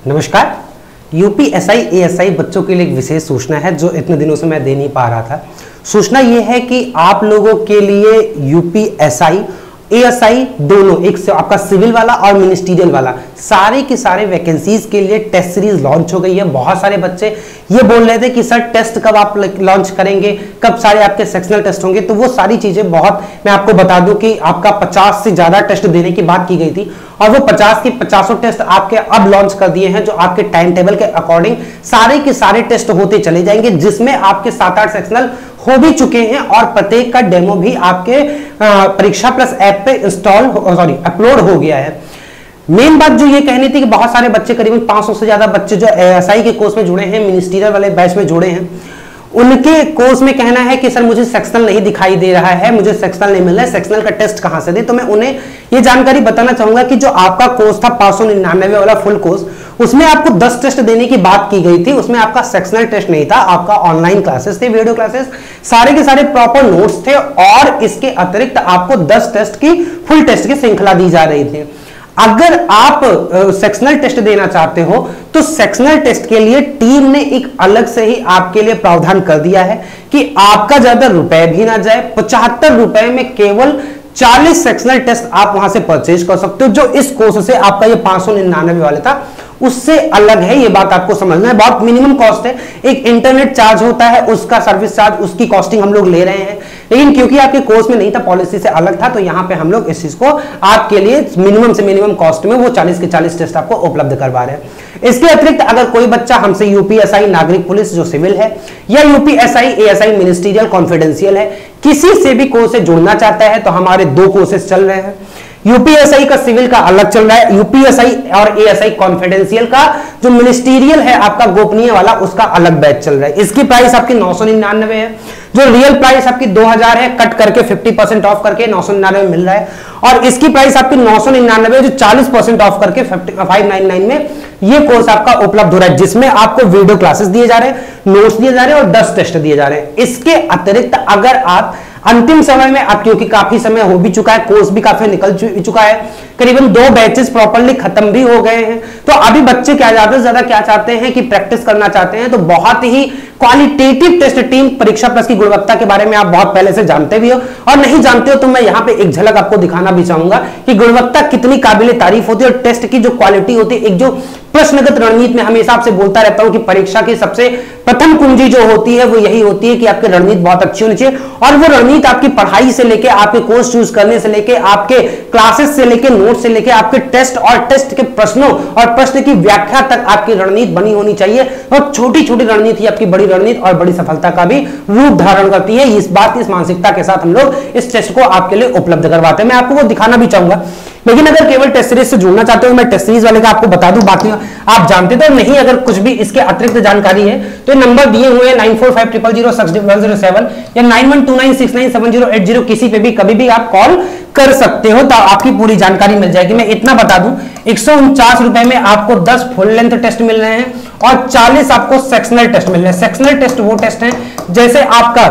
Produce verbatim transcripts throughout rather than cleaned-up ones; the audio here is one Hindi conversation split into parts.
नमस्कार। यूपीएसआई एएसआई बच्चों के लिए एक विशेष सूचना है जो इतने दिनों से मैं दे नहीं पा रहा था। सूचना यह है कि आप लोगों के लिए यूपीएसआई एएसआई दोनों, एक से आपका सिविल वाला और मिनिस्ट्रियल वाला, सारे के सारे वैकेंसीज के लिए टेस्ट सीरीज लॉन्च हो गई है। बहुत सारे बच्चे ये बोल रहे थे कि सर टेस्ट कब आप लॉन्च करेंगे, कब सारे आपके सेक्शनल टेस्ट होंगे। तो वो सारी चीजें बहुत, मैं आपको बता दूं कि आपका पचास से ज्यादा टेस्ट देने की बात की गई थी और वो पचास की पचासों टेस्ट आपके अब लॉन्च कर दिए हैं, जो आपके टाइम टेबल के अकॉर्डिंग सारे के सारे टेस्ट होते चले जाएंगे, जिसमें आपके सात आठ सेक्शनल हो भी चुके हैं और प्रत्येक का डेमो भी आपके परीक्षा प्लस ऐप पे इंस्टॉल सॉरी अपलोड हो गया है। मेन बात जो ये कहनी थी कि बहुत सारे बच्चे, करीबन पांच सौ से ज्यादा बच्चे जो एएसआई के कोर्स में जुड़े हैं, मिनिस्ट्रियल वाले बैच में जुड़े हैं, उनके कोर्स में कहना है कि सर मुझे सेक्शनल नहीं दिखाई दे रहा है, मुझे सेक्शनल नहीं मिल रहा है, सेक्शनल का टेस्ट कहां से दे। तो मैं उन्हें ये जानकारी बताना चाहूंगा कि जो आपका कोर्स था पांच सौ निन्यानवे वाला फुल कोर्स, उसमें आपको दस टेस्ट देने की बात की गई थी। उसमें आपका सेक्शनल टेस्ट नहीं था, आपका ऑनलाइन क्लासेस थे, वीडियो क्लासेस, सारे के सारे प्रॉपर नोट्स थे और इसके अतिरिक्त आपको दस टेस्ट की फुल टेस्ट की श्रृंखला दी जा रही थी। अगर आप सेक्शनल टेस्ट देना चाहते हो तो सेक्शनल टेस्ट के लिए टीम ने एक अलग से ही आपके लिए प्रावधान कर दिया है कि आपका ज्यादा रुपए भी ना जाए। पचहत्तर रुपए में केवल चालीस सेक्शनल टेस्ट आप वहां से परचेज कर सकते हो, जो इस कोर्स से आपका ये पांच सौ निन्यानवे वाले था उससे अलग है। ये बात आपको समझना है। बहुत मिनिमम कॉस्ट है। एक इंटरनेट चार्ज होता है, उसका सर्विस चार्ज, उसकी कॉस्टिंग हम लोग ले रहे हैं, लेकिन क्योंकि आपके कोर्स में नहीं था, पॉलिसी से अलग था, तो यहां पे हम लोग इस चीज को आपके लिए मिनिमम से मिनिमम कॉस्ट में वो चालीस के चालीस टेस्ट आपको उपलब्ध करवा रहे हैं। इसके अतिरिक्त अगर कोई बच्चा हमसे यूपीएसआई नागरिक पुलिस जो सिविल है या यूपीएसआई एएसआई मिनिस्ट्रियल कॉन्फिडेंशियल है, किसी से भी कोर्स से जुड़ना चाहता है तो हमारे दो कोर्सेज चल रहे हैं। यूपीएसआई का सिविल का अलग चल रहा है, यूपीएसआई और एएसआई कॉन्फिडेंशियल का जो मिनिस्ट्रियल है आपका गोपनीय वाला, उसका अलग बैच चल रहा है। इसकी प्राइस आपकी नौ सौ निन्यानवे है, जो रियल प्राइस आपकी दो हजार है, कट करके पचास परसेंट ऑफ करके नौ सौ निन्यानवे मिल रहा है। और इसकी प्राइस आपकी नौ सौ निन्यानवे जो चालीस परसेंट ऑफ करके पाँच सौ निन्यानवे में ये कोर्स आपका उपलब्ध हो रहा है, जिसमें आपको वीडियो क्लासेस दिए जा रहे हैं, नोट्स दिए जा रहे हैं और दस टेस्ट दिए जा रहे हैं। इसके अतिरिक्त अगर आप अंतिम समय में, आप क्योंकि काफी समय हो भी चुका है, कोर्स भी काफी निकल चुका है, करीबन दो बैचेस प्रॉपर्ली खत्म भी हो गए हैं, तो अभी बच्चे क्या ज्यादा से ज्यादा क्या चाहते हैं कि प्रैक्टिस करना चाहते हैं। तो बहुत ही qualitative test team Pariksha plus की गुणवत्ता के बारे में आप बहुत पहले से जानते भी हो, और नहीं जानते हो तो मैं यहाँ पे एक झलक आपको दिखाना भी चाहूंगा कि गुणवत्ता कितनी काबिले तारीफ होती है और टेस्ट की जो क्वालिटी होती है। एक जो प्रश्नगत रणनीति में हमेशा आपसे बोलता रहता हूं कि परीक्षा की सबसे प्रथम कुंजी जो होती है वो यही होती है कि आपकी रणनीति बहुत अच्छी होनी चाहिए, और वो रणनीति आपकी पढ़ाई से लेके, आपके कोर्स चूज करने से लेके, आपके क्लासेस से लेके, नोट से लेके, आपके टेस्ट और टेस्ट के प्रश्नों और प्रश्न की व्याख्या तक आपकी रणनीति बनी होनी चाहिए। और छोटी छोटी रणनीति आपकी बड़ी रणनीति और बड़ी सफलता का भी रूप धारण करती है। इस बात, इस मानसिकता के साथ हम लोग इस टेस्ट को आपके लिए उपलब्ध करवाते हैं। मैं आपको वो दिखाना भी चाहूंगा, लेकिन अगर केवल टेस्ट सीरीज से जुड़ना चाहते हो मैं टेस्ट सीरीज वाले का आपको बता दूं, बाकी आप जानते तो नहीं। अगर कुछ भी इसके अतिरिक्त जानकारी है तो नंबर दिए हुए हैं nine four five zero zero six one zero seven या nine one two nine six nine seven zero eight zero, किसी पे भी कभी भी आप कॉल कर सकते हो तो आपकी पूरी जानकारी मिल जाएगी। मैं इतना बता दूं, एक सौ उनचास रुपए में आपको दस फुल लेंथ टेस्ट मिल रहे हैं और चालीस आपको सेक्शनल टेस्ट मिल रहे हैं। सेक्शनल टेस्ट वो टेस्ट है जैसे आपका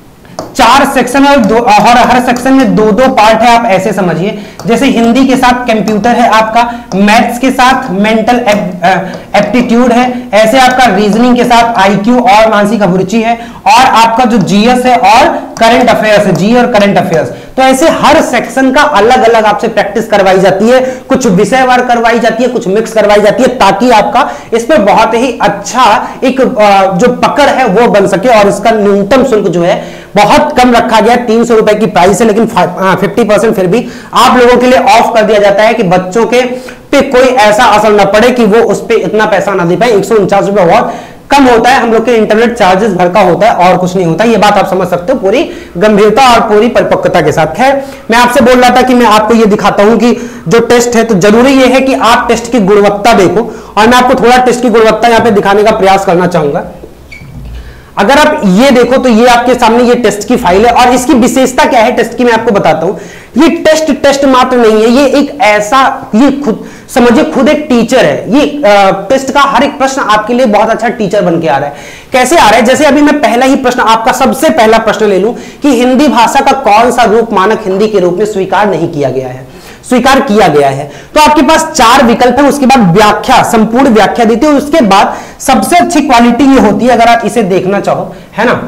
चार सेक्शन और दो, और हर सेक्शन में दो दो पार्ट है, आप ऐसे समझिए जैसे हिंदी के साथ कंप्यूटर है आपका, मैथ्स के साथ मेंटल एप्टीट्यूड है, ऐसे आपका रीजनिंग के साथ आईक्यू और मानसिक अभिरुचि है, और आपका जो जीएस है और करंट अफेयर्स है, जी और करंट अफेयर्स। तो ऐसे हर सेक्शन का अलग अलग आपसे प्रैक्टिस करवाई जाती है, कुछ विषयवार करवाई जाती है, कुछ मिक्स करवाई जाती है, ताकि आपका इस पर बहुत ही अच्छा एक जो पकड़ है वो बन सके। और इसका न्यूनतम शुल्क जो है बहुत कम रखा गया, तीन सौ रुपए की प्राइस है, लेकिन फिफ्टी परसेंट फिर भी आप लोगों के लिए ऑफ कर दिया जाता है कि बच्चों के पे कोई ऐसा असर न पड़े कि वो उस पर इतना पैसा ना दे पाए। एक सौ उनचास रुपए बहुत कम होता है, हम लोग के इंटरनेट चार्जेस भर का होता है और कुछ नहीं होता। ये बात आप समझ सकते हो पूरी गंभीरता और पूरी परिपक्वता के साथ। खैर, मैं आपसे बोल रहा था कि मैं आपको ये दिखाता हूं कि जो टेस्ट है, तो जरूरी ये है कि आप टेस्ट की गुणवत्ता देखो, और मैं आपको थोड़ा टेस्ट की गुणवत्ता यहां पे दिखाने का प्रयास करना चाहूंगा। अगर आप ये देखो तो ये आपके सामने ये टेस्ट की फाइल है, और इसकी विशेषता क्या है टेस्ट की मैं आपको बताता हूं। ये टेस्ट टेस्ट मात्र नहीं है, ये एक ऐसा, ये खुद समझिए खुद एक टीचर है। ये टेस्ट का हर एक प्रश्न आपके लिए बहुत अच्छा टीचर बन के आ रहा है। कैसे आ रहा है, जैसे अभी मैं पहला ही प्रश्न, आपका सबसे पहला प्रश्न ले लूं कि हिंदी भाषा का कौन सा रूप मानक हिंदी के रूप में स्वीकार नहीं किया गया है। स्वीकार किया गया है। तो आपके पास चार विकल्प है, उसके बाद व्याख्या, संपूर्ण व्याख्या देते हो, उसके बाद सबसे अच्छी क्वालिटी ये होती है, अगर आप इसे देखना चाहो, है ना,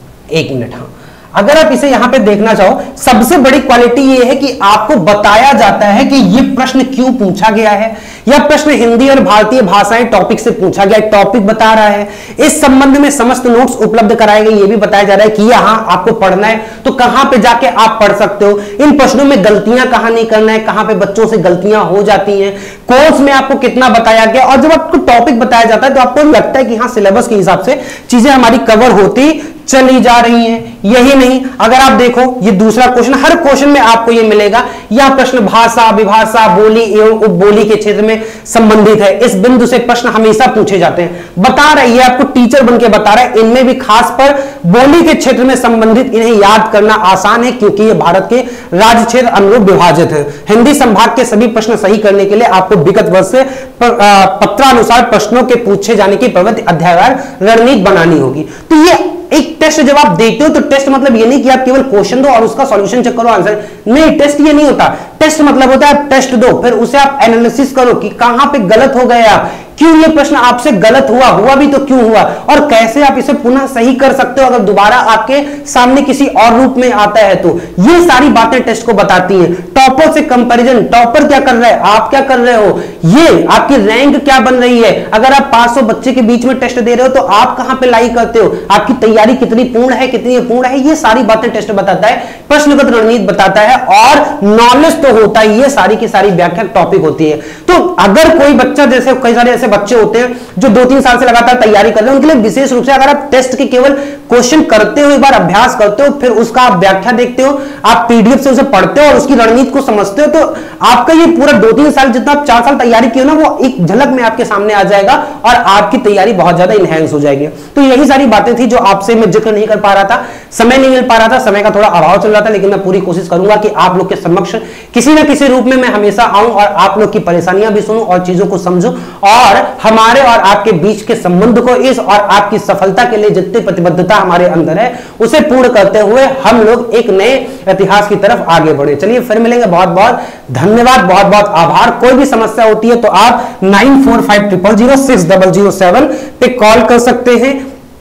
एक मिनट, हाँ, अगर आप इसे यहां पे देखना चाहो, सबसे बड़ी क्वालिटी ये है कि आपको बताया जाता है कि ये प्रश्न क्यों पूछा गया है। यह प्रश्न हिंदी और भारतीय भाषाएं टॉपिक से पूछा गया, टॉपिक बता रहा है। इस संबंध में समस्त नोट्स उपलब्ध कराए गए, ये भी बताया जा रहा है कि यहां आपको पढ़ना है तो कहां पे जाके आप पढ़ सकते हो, इन प्रश्नों में गलतियां कहां नहीं करना है, कहां पे बच्चों से गलतियां हो जाती हैं, कोर्स में आपको कितना बताया गया। और जब आपको टॉपिक बताया जाता है तो आपको लगता है कि हाँ, सिलेबस के हिसाब से चीजें हमारी कवर होती चली जा रही हैं। यही नहीं, अगर आप देखो ये दूसरा क्वेश्चन, हर क्वेश्चन में आपको ये मिलेगा, यह प्रश्न भाषा, विभाषा, बोली एवं उपबोली के क्षेत्र में संबंधित है। इस बिंदु से प्रश्न हमेशा पूछे जाते हैं। बता रहा है, ये आपको टीचर बन के बता रहा है, इनमें भी खास पर बोली के क्षेत्र में संबंधित, इन्हें याद करना आसान है क्योंकि ये भारत के राज्य क्षेत्र अनुरूप विभाजित है। हिंदी संभाग के सभी प्रश्न सही करने के लिए आपको विगत वर्ष से पत्रानुसार प्रश्नों के पूछे जाने की प्रवृत्ति अध्यायवार रणनीति बनानी होगी। तो ये एक टेस्ट जब आप देते हो तो टेस्ट मतलब ये नहीं कि आप केवल क्वेश्चन दो और उसका सॉल्यूशन चेक करो, आंसर नहीं, टेस्ट ये नहीं होता। टेस्ट मतलब होता है आप टेस्ट दो, फिर उसे आप एनालिसिस करो कि कहां पे गलत हो गए आप, क्यों ये प्रश्न आपसे गलत हुआ, हुआ भी तो क्यों हुआ, और कैसे आप इसे पुनः सही कर सकते हो अगर दोबारा आपके सामने किसी और रूप में आता है। तो ये सारी बातें टेस्ट को बताती हैं। टॉपर से कंपैरिजन, टॉपर क्या कर रहा है, आप क्या कर रहे हो, ये आपकी रैंक क्या बन रही है। अगर आप पांच सौ बच्चे के बीच में टेस्ट दे रहे हो तो आप कहां पे लाई करते हो, आपकी तैयारी कितनी पूर्ण है, कितनी अपूर्ण है, ये सारी बातें टेस्ट बताता है, प्रश्नगत रणनीति बताता है, और नॉलेज तो होता है, ये सारी की सारी व्याख्या टॉपिक होती है। तो अगर कोई बच्चा, जैसे कई सारे ऐसे बच्चे होते हैं जो दो तीन साल से लगातार तैयारी कर रहे हैं, उनके लिए विशेष रूप से अगर आप टेस्ट के केवल क्वेश्चन करते हो, एक बार अभ्यास करते हो, फिर उसका आप व्याख्या देखते हो, आप पीडीएफ से उसे पढ़ते हो और उसकी रणनीति को समझते हो, तो आपका ये पूरा दो तीन साल जितना आप चार साल तैयारी की हो ना, वो एक झलक में आपके सामने आ जाएगा और आपकी तैयारी बहुत ज्यादा इनहेंस हो जाएगी। तो यही सारी बातें थी जो आपसे मैं जिक्र नहीं कर पा रहा था, समय नहीं मिल पा रहा था, समय का थोड़ा अभाव चल रहा था, लेकिन मैं पूरी कोशिश करूंगा कि आप लोग के समक्ष किसी ना किसी रूप में मैं हमेशा आऊं और आप लोग की परेशानियां भी सुनूं और चीजों को समझूं, और हमारे और आपके बीच के संबंध को, इस और आपकी सफलता के लिए जितनी प्रतिबद्धता हमारे अंदर है उसे पूर्ण करते हुए हम लोग एक नए इतिहास की तरफ आगे बढ़े। चलिए फिर मिलेंगे, बहुत बहुत धन्यवाद, बहुत बहुत आभार। कोई भी समस्या होती है तो आप nine four five triple zero six double zero seven पे कॉल कर सकते हैं।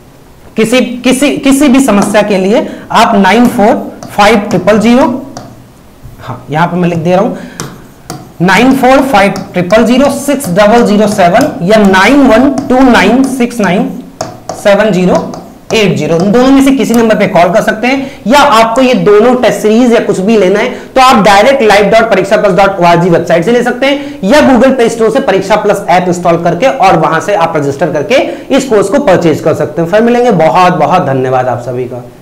किसी किसी किसी भी समस्या के लिए आप nine four five triple zero, हाँ यहां पे मैं लिख दे रहा हूं, nine four five triple zero six double zero seven या nine one two nine six nine seven zero eight zero, दोनों में से किसी नंबर पे कॉल कर सकते हैं। या आपको ये दोनों टेस्ट सीरीज या कुछ भी लेना है तो आप direct live dot Pariksha plus dot O R G website से ले सकते हैं, या गूगल प्ले स्टोर से परीक्षा प्लस ऐप इंस्टॉल करके और वहां से आप रजिस्टर करके इस कोर्स को परचेज कर सकते हैं। फिर मिलेंगे, बहुत बहुत धन्यवाद आप सभी का।